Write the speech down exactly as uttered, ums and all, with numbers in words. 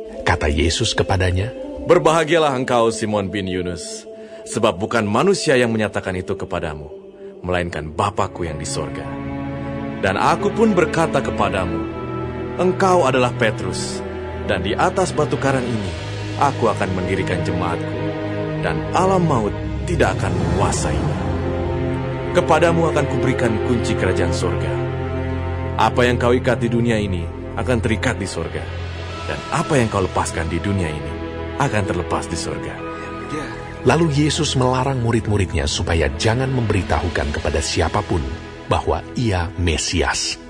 Kata Yesus kepadanya, "Berbahagialah engkau, Simon bin Yunus, sebab bukan manusia yang menyatakan itu kepadamu, melainkan Bapa-Ku yang di sorga. Dan aku pun berkata kepadamu, engkau adalah Petrus, dan di atas batu karang ini aku akan mendirikan jemaat-Ku, dan alam maut tidak akan menguasainya. Kepadamu akan kuberikan kunci kerajaan sorga. Apa yang kau ikat di dunia ini akan terikat di sorga, dan apa yang kau lepaskan di dunia ini akan terlepas di sorga." Lalu Yesus melarang murid-muridnya supaya jangan memberitahukan kepada siapapun bahwa ia Mesias.